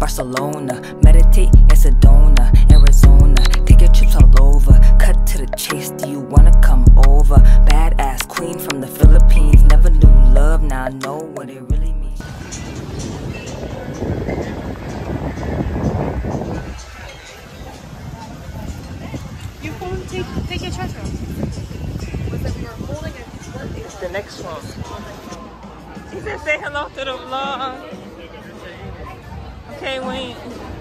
Barcelona. Meditate in Sedona, Arizona. Take your trips all over. Cut to the chase, do you wanna come over? Badass queen from the Philippines. Never knew love, now I know what it really means. Your phone, take your treasure. Was that we were holding it? It's the next one. She said say hello to the vlog. Okay, wait.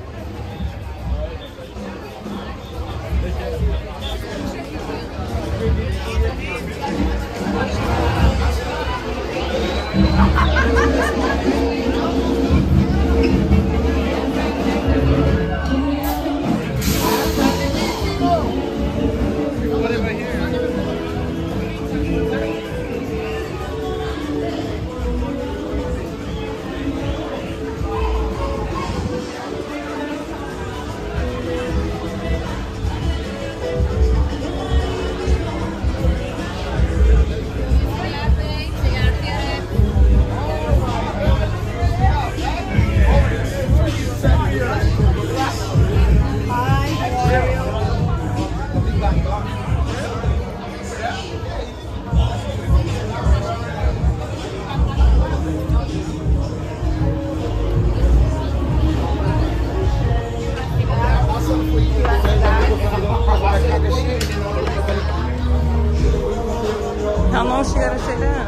How long she gotta sit down?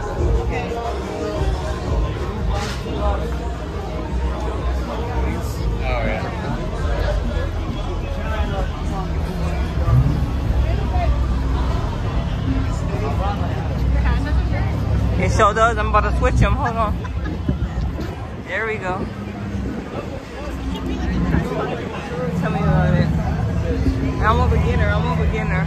Oh, yeah. It sure does. I'm about to switch them. Hold on. There we go. Tell me about it. I'm a beginner. I'm a beginner.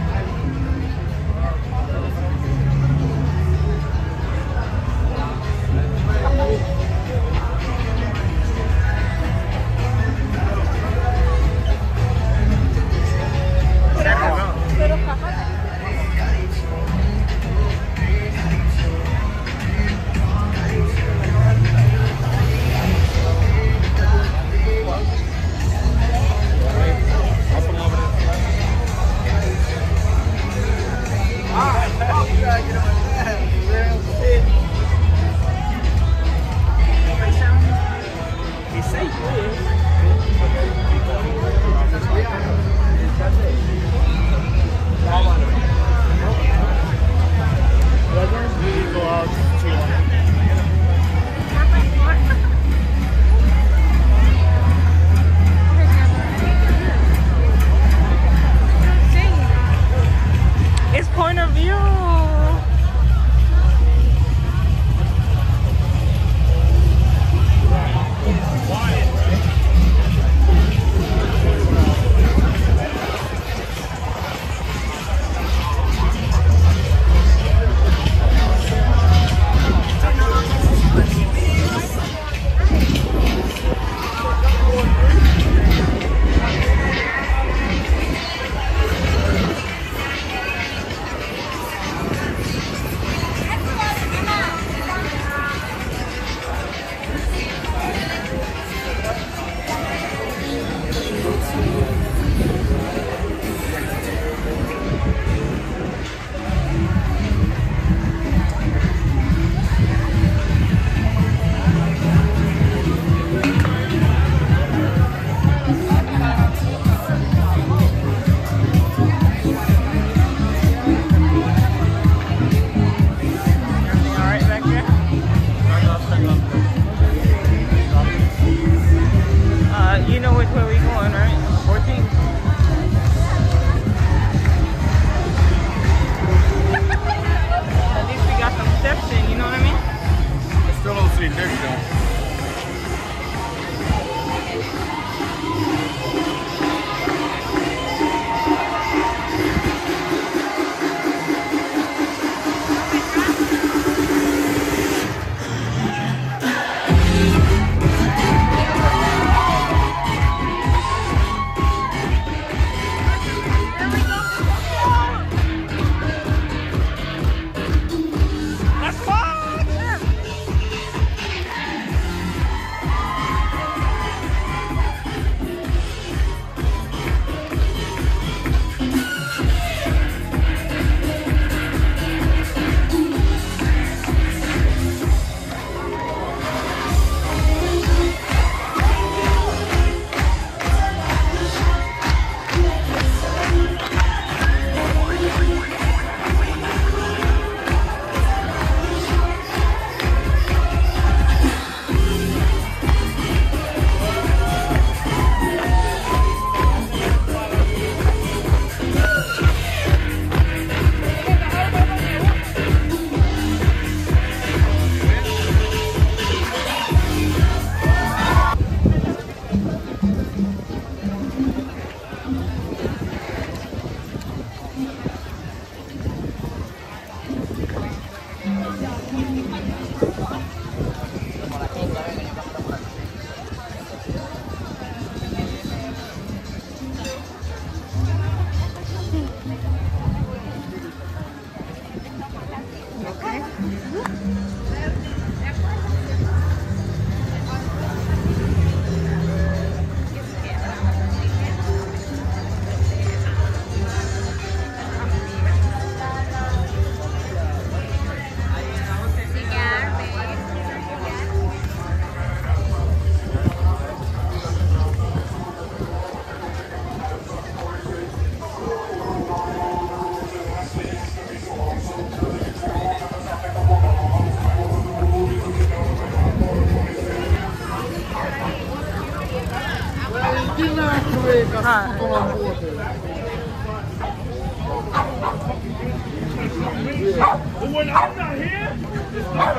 When I'm not here, it's not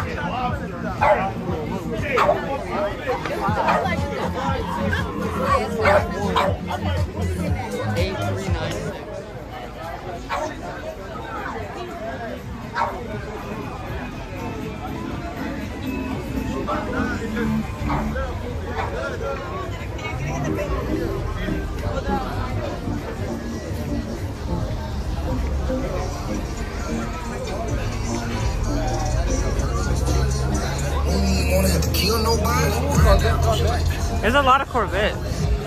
want to have to kill nobody. There's a lot of Corvettes.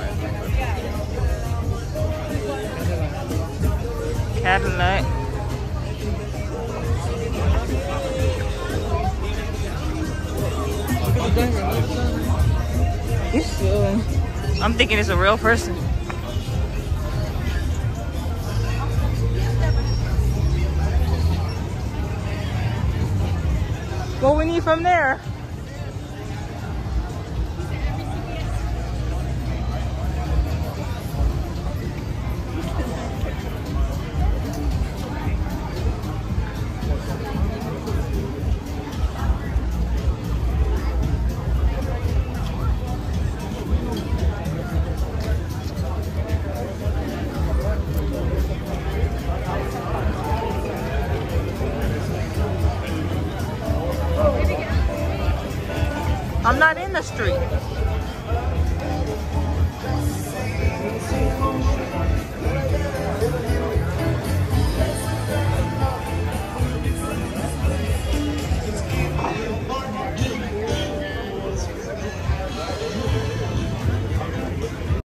Cadillac. I'm thinking it's a real person. What we need from there? I'm not in the street.